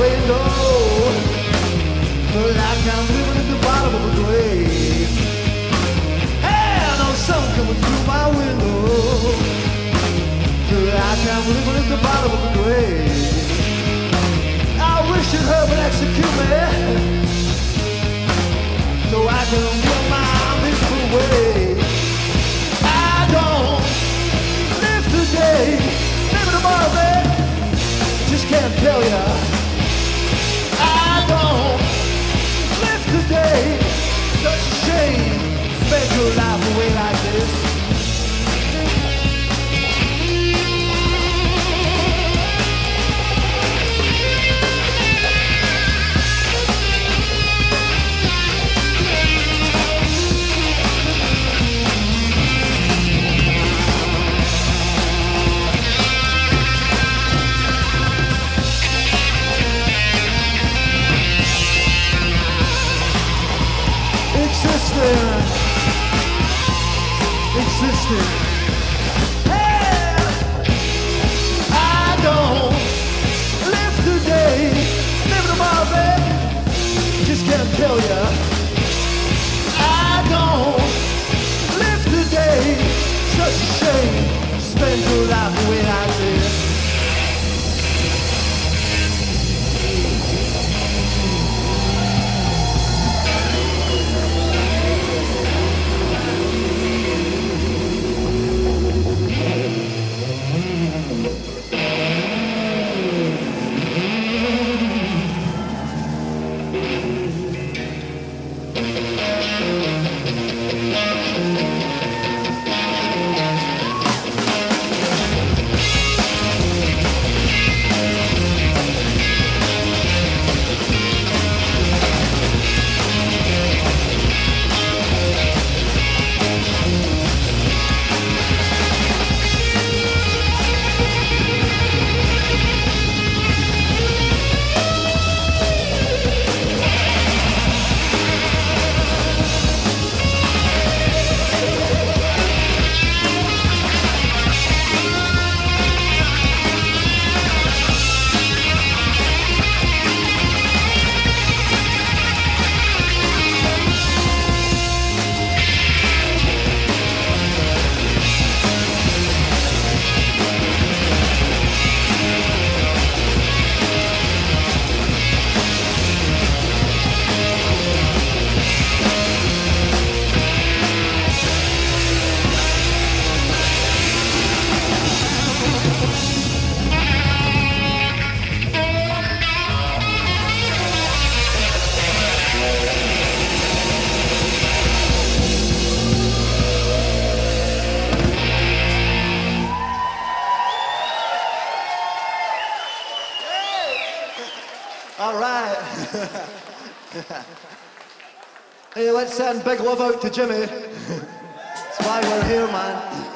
window, like I'm living at the bottom of a grave. Hey, I know sun coming through my window, like I'm living at the bottom of a grave. I wish you'd hurry and execute me, so I can run my miserable way. I don't live today, live tomorrow, man. Just can't tell ya. I don't live today. Such a shame. Spend your life away like this. Existing. Hey, I don't live today, live tomorrow, baby. Just can't tell ya. I don't live today. Such a shame. Spend your life the way I live. All right. Hey, let's send big love out to Jimmy. That's why we're here, man.